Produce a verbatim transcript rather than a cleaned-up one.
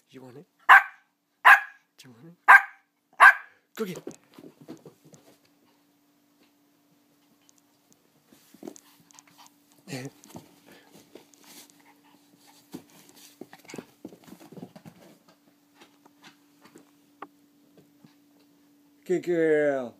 You want it? Do you want it? Go get it. Good girl.